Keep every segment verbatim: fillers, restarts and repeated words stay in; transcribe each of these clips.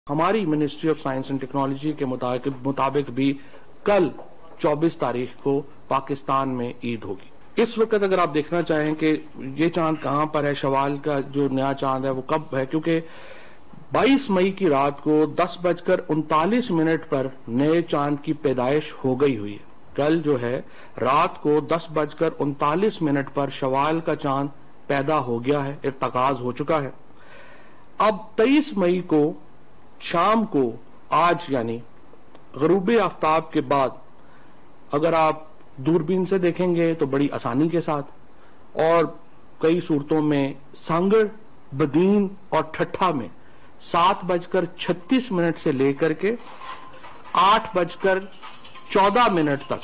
हमारी ministry of science and technology के मुताबिक मुताबिक भी कल चौबीस तारीख को पाकिस्तान में ईद होगी। इस वक्त अगर आप देखना चाहें कि ये चांद कहां पर है, शवाल का जो नया चांद है वो कब है, क्योंकि बाईस मई की रात को दस बजकर उनतालीस मिनट पर नए चांद की पैदाइश हो गई हुई है। कल जो है रात को दस बजकर उनतालीस मिनट पर शवाल का चांद पैदा हो गया है, इर्तकाज हो चुका है। अब तेईस मई को शाम को आज यानी गरूबे आफ्ताब के बाद अगर आप दूरबीन से देखेंगे तो बड़ी आसानी के साथ, और कई सूरतों में सांगड़, बदीन और ठट्ठा में सात बजकर छत्तीस मिनट से लेकर के आठ बजकर चौदह मिनट तक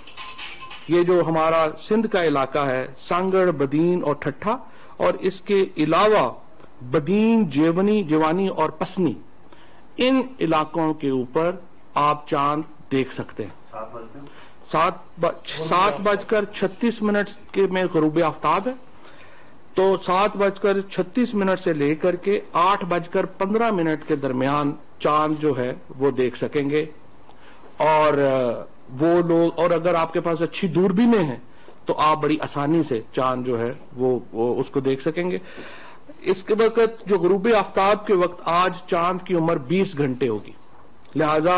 ये जो हमारा सिंध का इलाका है, सांगड़, बदीन और ठट्ठा, और इसके अलावा बदीन, जेवनी, जेवानी और पसनी, इन इलाकों के ऊपर आप चांद देख सकते हैं। सात सात बजकर छत्तीस मिनट के में गरूबे आफ्ताब है, तो सात बजकर छत्तीस मिनट से लेकर के आठ बजकर पंद्रह मिनट के दरमियान चांद जो है वो देख सकेंगे। और वो लोग, और अगर आपके पास अच्छी दूरबीनें हैं तो आप बड़ी आसानी से चांद जो है वो, वो उसको देख सकेंगे। इसके वक्त जो गरूबे आफ्ताब के वक्त आज चांद की उम्र बीस घंटे होगी, लिहाजा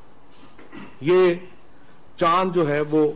ये चांद जो है वो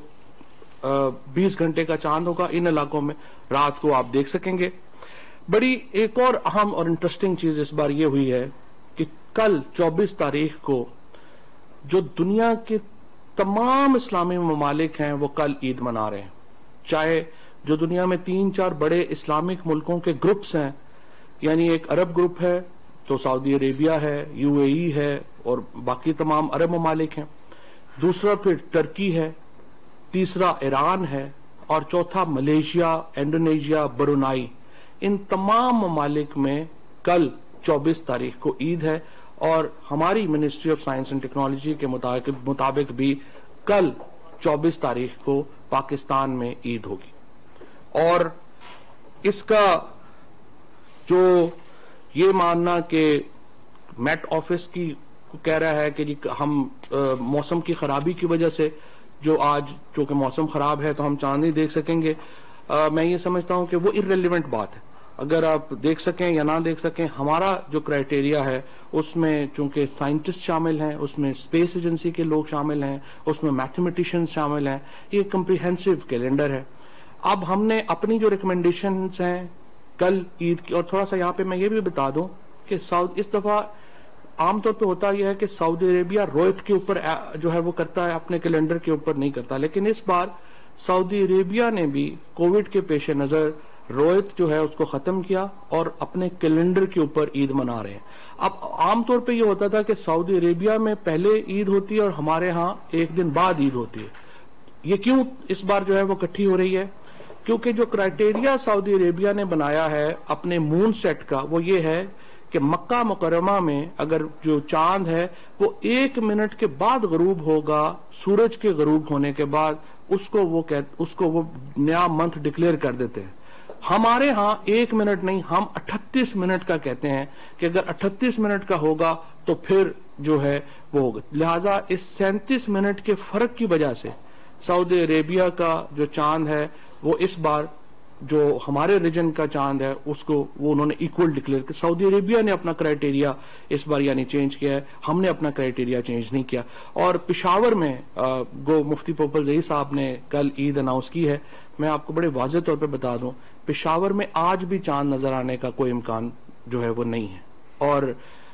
बीस घंटे का चांद होगा। इन इलाकों में रात को आप देख सकेंगे। बड़ी एक और अहम और इंटरेस्टिंग चीज इस बार ये हुई है कि कल चौबीस तारीख को जो दुनिया के तमाम इस्लामी ममालिक हैं वो कल ईद मना रहे हैं। चाहे जो दुनिया में तीन चार बड़े इस्लामिक मुल्कों के ग्रुप्स हैं, यानी एक अरब ग्रुप है तो सऊदी अरेबिया है, यूएई है और बाकी तमाम अरब ममालिक हैं, दूसरा फिर टर्की है, तीसरा ईरान है और चौथा मलेशिया, इंडोनेशिया, ब्रुनाई। इन तमाम ममालिक में कल चौबीस तारीख को ईद है और हमारी ministry of science and technology के मुताबिक मुताबिक भी कल चौबीस तारीख को पाकिस्तान में ईद होगी। और इसका जो ये मानना कि मेट ऑफिस की कह रहा है कि जी हम मौसम की खराबी की वजह से जो आज चूंकि मौसम खराब है तो हम चांद नहीं देख सकेंगे, आ, मैं ये समझता हूं कि वो इररिलेवेंट बात है। अगर आप देख सकें या ना देख सकें, हमारा जो क्राइटेरिया है उसमें चूंकि साइंटिस्ट शामिल हैं, उसमें स्पेस एजेंसी के लोग शामिल हैं, उसमें मैथमेटिशियंस शामिल हैं, ये कम्प्रिहेंसिव कैलेंडर है। अब हमने अपनी जो रिकमेंडेशंस हैं कल ईद की, और थोड़ा सा यहाँ पे मैं ये भी बता दूं कि साउथ इस दफा आमतौर पे होता यह है कि सऊदी अरेबिया रोयत के ऊपर जो है वो करता है, अपने कैलेंडर के ऊपर नहीं करता, लेकिन इस बार सऊदी अरेबिया ने भी कोविड के पेश नजर रोयत जो है उसको खत्म किया और अपने कैलेंडर के ऊपर ईद मना रहे हैं। अब आमतौर पे ये होता था कि सऊदी अरेबिया में पहले ईद होती है और हमारे यहाँ एक दिन बाद ईद होती है। ये क्यों इस बार जो है वो इकट्ठी हो रही है? क्योंकि जो क्राइटेरिया सऊदी अरेबिया ने बनाया है अपने मून सेट का वो ये है कि मक्का मुकरमा में अगर जो चांद है वो एक मिनट के बाद गरूब होगा, सूरज के गरूब होने के बाद उसको वो कह उसको वो नया मंथ डिक्लेयर कर देते हैं। हमारे यहाँ एक मिनट नहीं, हम अठतीस मिनट का कहते हैं कि अगर अठतीस मिनट का होगा तो फिर जो है वो होगा। लिहाजा इस सैंतीस मिनट के फर्क की वजह से सऊदी अरेबिया का जो चांद है वो इस बार जो हमारे रीजन का चांद है उसको वो उन्होंने इक्वल डिक्लेयर किया। सऊदी अरेबिया ने अपना क्राइटेरिया इस बार यानी चेंज किया है, हमने अपना क्राइटेरिया चेंज नहीं किया। और पेशावर में आ, गो मुफ्ती पोपल जही साहब ने कल ईद अनाउंस की है। मैं आपको बड़े वाज़ेह तौर पे बता दूं, पेशावर में आज भी चांद नजर आने का कोई इम्कान जो है वो नहीं है। और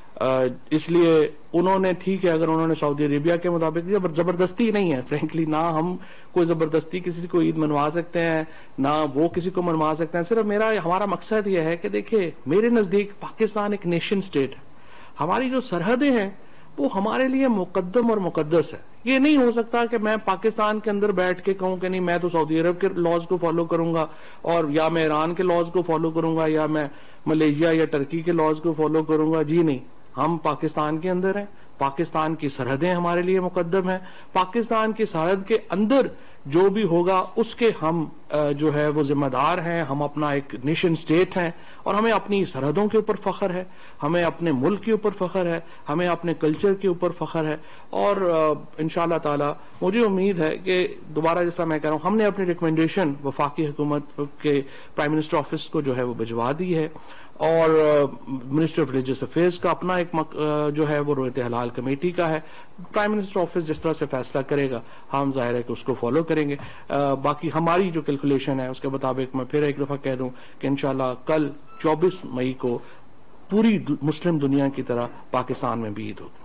इसलिए उन्होंने, ठीक है, अगर उन्होंने सऊदी अरेबिया के मुताबिक, जबरदस्ती नहीं है फ्रेंकली, ना हम कोई जबरदस्ती किसी को ईद मनवा सकते हैं ना वो किसी को मनवा सकते हैं। सिर्फ मेरा हमारा मकसद यह है कि देखिए मेरे नजदीक पाकिस्तान एक नेशन स्टेट है, हमारी जो सरहदें हैं वो हमारे लिए मुकद्दम और मुकद्दस है। ये नहीं हो सकता कि मैं पाकिस्तान के अंदर बैठ के कहूं कि नहीं मैं तो सऊदी अरब के लॉज को फॉलो करूंगा और या मैं ईरान के लॉज को फॉलो करूंगा या मैं मलेशिया या टर्की के लॉज को फॉलो करूंगा। जी नहीं, हम पाकिस्तान के अंदर हैं, पाकिस्तान की सरहदें हमारे लिए मुकद्दम है। पाकिस्तान की सरहद के अंदर जो भी होगा उसके हम जो है वो जिम्मेदार हैं। हम अपना एक नेशन स्टेट हैं और हमें अपनी सरहदों के ऊपर फख्र है, हमें अपने मुल्क के ऊपर फख्र है, हमें अपने कल्चर के ऊपर फख्र है। और इंशाअल्लाह ताला मुझे उम्मीद है कि दोबारा जिस तरह मैं कह रहा हूँ, हमने अपनी रिकमेंडेशन वफाकी हुकूमत के प्राइम मिनिस्टर ऑफिस को जो है वो भिजवा दी है और मिनिस्टर ऑफ रिलीजियस अफेयर्स का अपना एक मक, जो है वो रोयत हलाल कमेटी का है। प्राइम मिनिस्टर ऑफिस जिस तरह से फैसला करेगा हम जाहिर है कि उसको फॉलो करेंगे। आ, बाकी हमारी जो कैलकुलेशन है उसके मुताबिक मैं फिर एक दफा कह दूं कि इंशाल्लाह कल चौबीस मई को पूरी मुस्लिम दुनिया की तरह पाकिस्तान में भी ईद होगी।